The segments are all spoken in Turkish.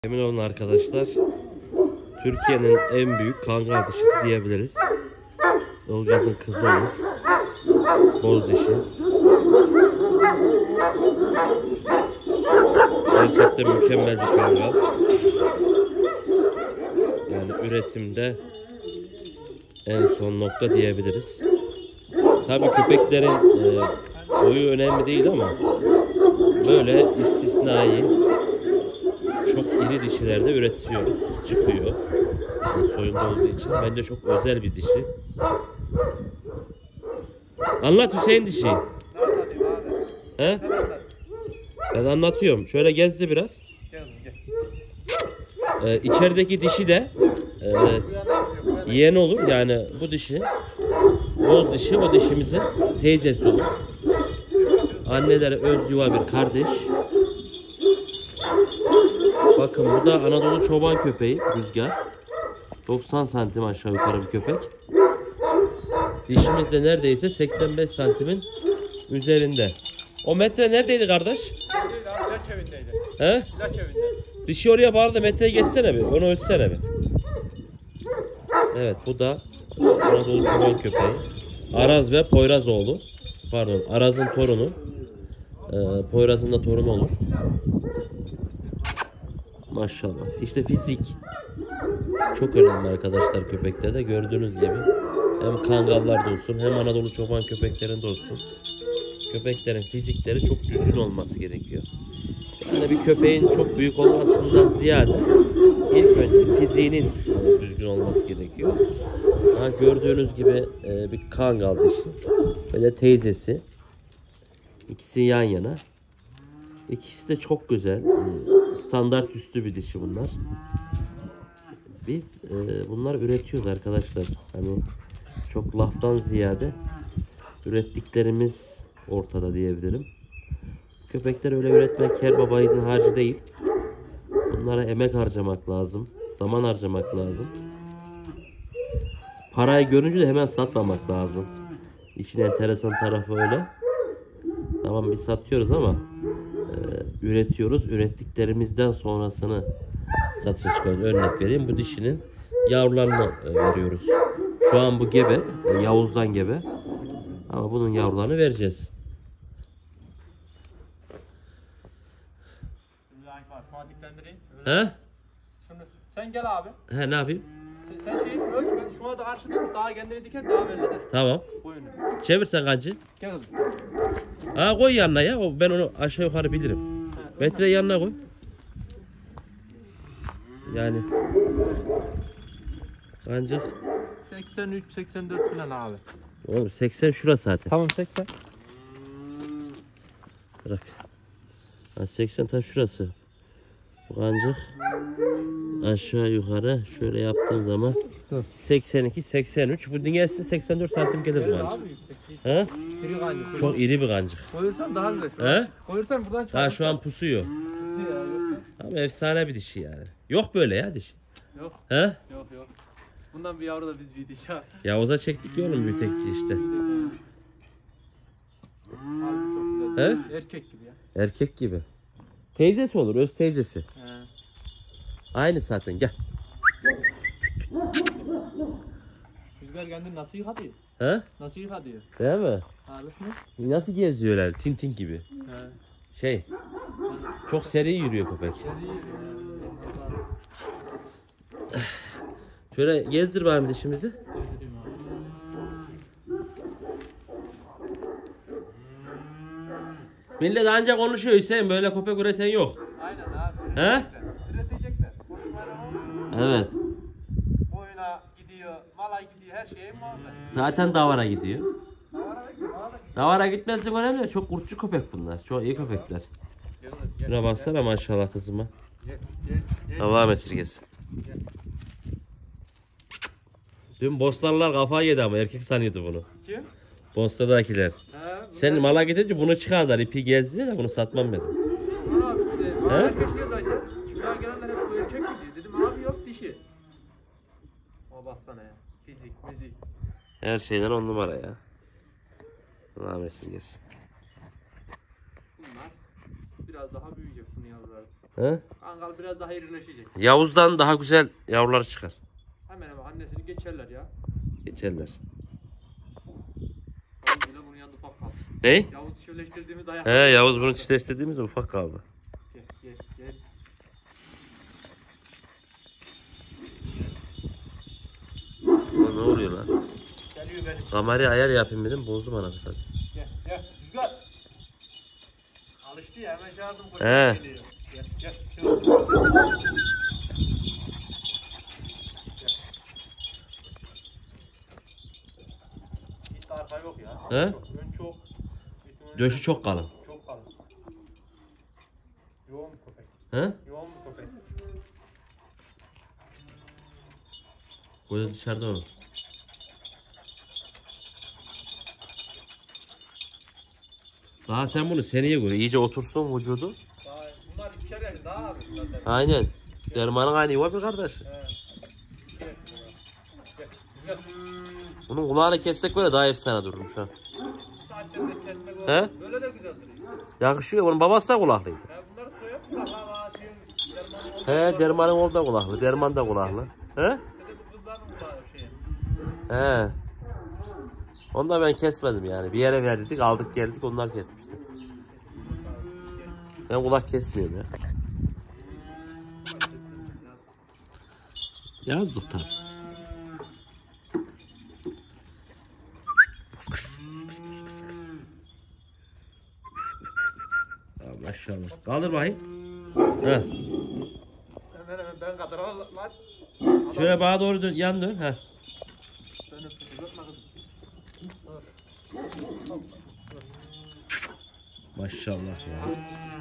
Emin olun arkadaşlar, Türkiye'nin en büyük kangal dişisi diyebiliriz. Ilgaz'ın kızı olur. Boz dişi. Gerçekten mükemmel bir kangal. Yani üretimde en son nokta diyebiliriz. Tabii köpeklerin boyu önemli değil ama böyle istisnai çok iri dişilerde üretiyoruz. Çıkıyor. Yani soyunda olduğu için. Bence çok özel bir dişi. Anlat Hüseyin dişi. He? Ben anlatıyorum. Şöyle gezdi biraz. İçerideki dişi de yeğen olur. Yani bu dişi, boz dişi, o dişimizin teyzesi olur. Anneleri öz yuva bir kardeş. Bakın bu da Anadolu çoban köpeği Rüzgar. 90 santim aşağı yukarı bir köpek. Dişimiz de neredeyse 85 santimin üzerinde. O metre neredeydi kardeş? İlaç evindeydi. He? İlaç evinde. Dişi oraya bağırdı, metreye geçsene bir. Onu ölçsene bir. Evet, bu da Anadolu çoban köpeği. Araz ve Poyrazoğlu. Pardon, Araz'ın torunu. Poyraz'ın da torunu olur. Maşallah. İşte fizik çok önemli arkadaşlar köpeklerde. Gördüğünüz gibi hem kangallarda olsun hem Anadolu çoban köpeklerinde olsun. Köpeklerin fizikleri çok düzgün olması gerekiyor. Yani bir köpeğin çok büyük olmasından ziyade ilk önce fiziğinin düzgün olması gerekiyor. Gördüğünüz gibi bir kangal dişi ve de teyzesi. İkisi yan yana. İkisi de çok güzel. Standart üstü bir dişi bunlar. Biz bunları üretiyoruz arkadaşlar. Hani çok laftan ziyade ürettiklerimiz ortada diyebilirim. Köpekler öyle üretmek her babayiğidin harcı değil. Bunlara emek harcamak lazım. Zaman harcamak lazım. Parayı görünce de hemen satmamak lazım. İşin enteresan tarafı öyle. Tamam biz satıyoruz ama üretiyoruz. Ürettiklerimizden sonrasını satışa çıkarıyoruz. Örnek vereyim. Bu dişinin yavrularını veriyoruz. Şu an bu gebe. Yavuz'dan gebe. Ama bunun yavrularını vereceğiz. Şuna diklendireyim. He? Sen gel abi. He, ne yapayım? Sen şeyi ölç. Şuna da karşı dur. Daha kendini diken daha belli eder. Tamam. Boyunu. Çevir sen kancı. Gel kızım. Koy yanına ya. Ben onu aşağı yukarı bilirim. Metre yanına koy. Yani kancık 83-84 falan abi. oğlum 80 şurası zaten. Tamam 80. Bırak. 80 tam şurası. Bu kancık aşağı yukarı şöyle yaptığım zaman 82 83. Bu dingelsin 84 santim gelir bu kancık. He? Çok iri bir kancık. Koyursan daha güzel. He? Koyursan buradan çıkar. Ha şu an pusuyor. Ama efsane bir dişi yani. Yok böyle ya dişi. Yok. He? Yok. Bundan bir yavru da biz bir dişi al. Yavuz'a çektik ya oğlum büyütekti işte. Harbi çok güzel. He? Erkek gibi ya. Erkek gibi. Teyzesi olur, öz teyzesi. He. Aynı zaten, gel. Rüzgar kendini nasıl yıkadı? He? Nasıl yıkadı? Değil mi? Halis mi? Nasıl geziyorlar? Tintin gibi. He. Şey, çok seri yürüyor köpek. Şöyle gezdir bakayım dişimizi. Millet ancak konuşuyor Hüseyin, böyle köpek üreten yok. Aynen abi. He? Üretecekler. Evet. Boyuna gidiyor, mala gidiyor, her şeye muhabbet. Zaten davara gidiyor. Davara gidiyor. Davara gitmesi önemli. Çok kurtçu köpek bunlar. Çok iyi köpekler. Şuna baksana maşallah kızıma. Allah'a esirgesin. Dün Bostanlılar kafayı yedi ama erkek sanıyordu bunu. Kim? Bosta'dakiler. Sen mala gidince bunu çıkardılar. İpi gezdiler de bunu satmam dedim. Abi bize. Herkes diyor zaten. Şuraya gelenler hep bu erkek gidiyor. Dedim abi yok dişi. Ama baksana ya. Fizik, müzik. Her şeyden 10 numara ya. Allah'a esirgesin. Bunlar biraz daha büyüyecek bunun yavruları. He? Kangal biraz daha irileşecek. Yavuz'dan daha güzel yavrular çıkar. Hemen hemen annesini geçerler ya. Geçerler. Yavuz bile bunun yanında ufak kaldı. Ne? Yavuz çiftleştirdiğimiz ayak. He, Yavuz bunu çiftleştirdiğimiz ufak kaldı. Gel gel gel. Ne oluyor lan? Geliyor benim. Kamerayı ayar yapayım dedim, bozdum anasını satayım. Gel gel. Rüzgar. Alıştı ya hemen çağırdım. He. Geliyor. Gel gel. Şöyle. Hiç arka yok ya. He? Ön çok. Döşü çok kalın. Çok kalın. Yoğun bir köpek. He? Yoğun bir köpek. Gözü dışarıda onun. Daha sen bunu seneye göre iyice otursun vücudu. Daha, bunlar ikişer yaş daha abi. Zaten. Aynen. Dermanın aynı yuva bir kardeş. He. Gel. Gel. Gel. Bunun kulağını kessek böyle daha efsane dururum şu an. Bir saatte de kesmek olur. He? Böyle de güzel duruyor. Yakışıyor. Bunun babası da kulaklıydı. He bunları soyup mu? Ha şeyin He, Derman'ın oğlu da kulaklı. Derman da kulaklı. He? Sen de bu kızların kulağı şeyi. He. Onu da ben kesmedim yani. Bir yere verdik, aldık geldik, onlar kesmişti. Ben kulak kesmiyorum ya. Yazdık tabi. Maşallah. Kaldır bakayım. He. Hemen hemen ben kadar al lan. Şöyle bana doğru dön, yan dön. He. Ben öptüm. Uzatma kızım. Maşallah ya.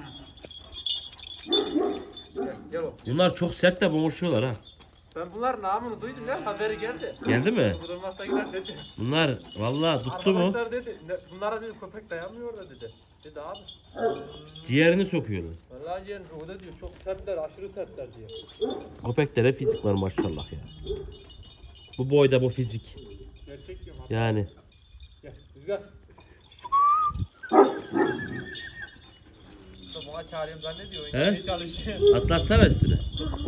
Gel o. Bunlar çok sert de boğuşuyorlar ha. Ben bunların namını duydum ya. Haberi geldi. Geldi mi? Kızdırılmakta gider dedi. Bunlar vallahi tuttu mu? Arkadaşlar dedi. Bunlara dedi köpek dayanmıyor da dedi. Dedi abi. Ciğerini sokuyorlar. Vallahi yeğen o da diyor çok sertler, aşırı sertler diyor. Köpeklere fizik var maşallah ya. Bu boyda bu fizik. Gerçek diyorum abi. Yani. Gel Rüzgar. Bana çağırayım zannediyor. He? He? Çalışıyor. Atlatsana üstüne.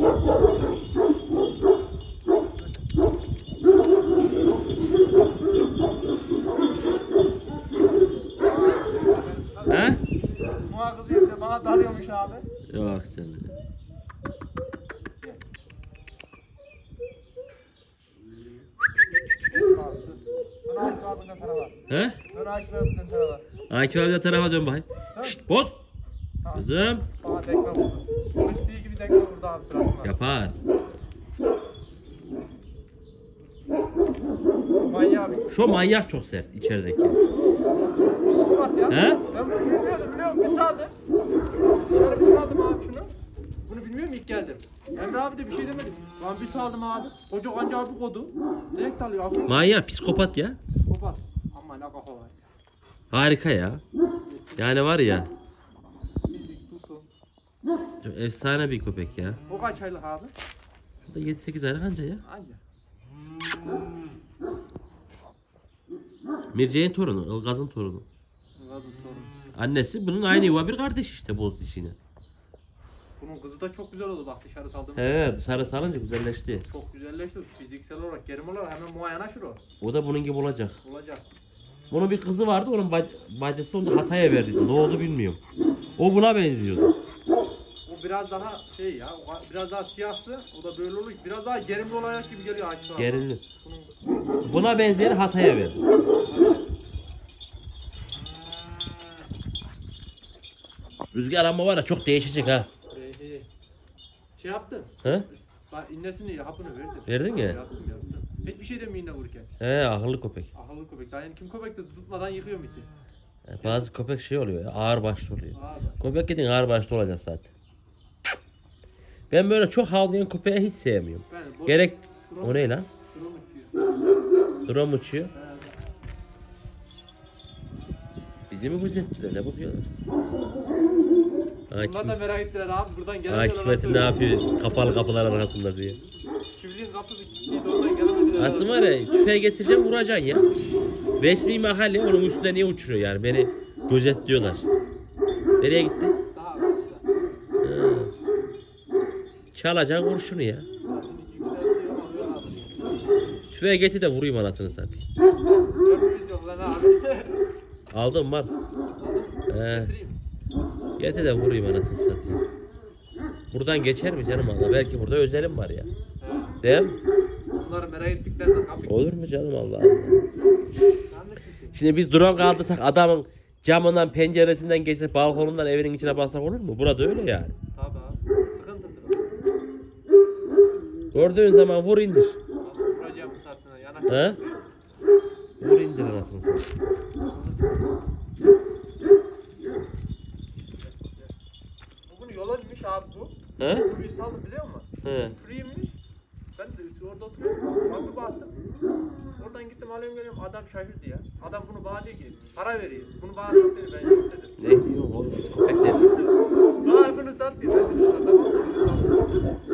He? Muha kızıyor bir de bana dalıyormuş abi. Yok canım. Dön Akif abinden tarafa. He? Dön Akif abinden tarafa. Akif abi de tarafa dön bakayım. Şşt boz. Kızım. Bana tekme vurdu. O isteği gibi tekme vurdu abi suratıma. Yapar. Manyağı bir Şu manyak çok sert içerideki. psikopat ya. He? Ben bunu bilmiyordum biliyor musun? Bir saldım. Dışarı bir saldım abi şunu. Bunu bilmiyorum ilk geldim. Emre abi de bir şey demedi. Lan bir saldım abi. Koca kanca abi kodu. Direkt alıyor abi. Manyak psikopat ya. Psikopat. Ama ne kafa var. Harika ya. Yani var ya. Bildik tuttum. Çok efsane bir köpek ya. O kaç aylık abi? Bu da 7-8 aylık anca ya. Anca. Mircek'in torunu, Ilgaz'ın torunu. Murat'ın torunu. Annesi bunun aynı yuva bir kardeş işte boz dişine. Bunun kızı da çok güzel oldu bak dışarı saldığımız. He, dışarı salınca güzelleşti. Çok güzelleşti fiziksel olarak, gerim olarak hemen muayene şur o. O da bunun gibi olacak. Olacak. Bunun bir kızı vardı, onun bacısı onu da Hatay'a verdi. Ne oldu bilmiyorum. O buna benziyordu. O biraz daha şey ya, biraz daha siyahsı, o da böyle olur. Biraz daha gerimli olacak gibi geliyor Akif abi. Gerilli. Bunun Buna benzeyen Hatay'a verdi. Rüzgar ama var ya çok değişecek ha. şey yaptım. He? Ben innesini hapını verdim. Verdin mi? Yaptım. Hiçbir şey demiyor inne vururken. He, akıllı köpek. Akıllı köpek. Daha yani kim köpek de tutmadan yıkıyor bitti. Bazı köpek şey oluyor ya, ağır başlı oluyor. Abi. Köpek gidin ağır başlı olacak zaten. Ben böyle çok havlayan köpeği hiç sevmiyorum. Ben Gerek... O ne lan? Durum uçuyor. Drone uçuyor. He. Bizi mi gözettiler? Ne bakıyorlar? Bunlar da merak ettiler abi. Buradan gelenler Akif Metin ne yapıyor? Kapalı kapılar arasında diye. Çiftliğin kapısı kilitliydi oradan gelemediler. Aslında var ya, tüfeği getireceğim vuracaksın ya. Resmi mahalle onun üstüne niye uçuruyor yani? Beni gözetliyorlar. Nereye gitti? Daha Ha. Çalacaksın vur şunu ya. Tüfeğe getir de vurayım anasını satayım. Biz yok lan abi. Aldım var. Getir de vurayım anasını satayım. Buradan geçer mi canım Allah? Belki burada özelim var ya. Değil mi? Bunları merak ettiklerden kapıyı. Olur mu canım Allah Allah? Şimdi biz drone kaldırsak adamın camından penceresinden geçsek balkonundan evinin içine bassak olur mu? Burada öyle yani. Tabii abi. Sıkıntıdır. Gördüğün zaman vur indir. Vuracağım bu saatten He? Vur indir anasını satayım. Bugün yola inmiş abi bu. He? Burayı saldım biliyor musun? He. Buraya inmiş. Ben de orada oturuyorum. Abi baktım. Oradan gittim alıyorum geliyorum. Adam şaşırdı ya. Adam bunu bana diyor ki para veriyor. Bunu bana sat dedi. Ben yok dedim. Ne diyorsun oğlum biz köpekler. Bana bunu sat diyor. Ben dedim satamam.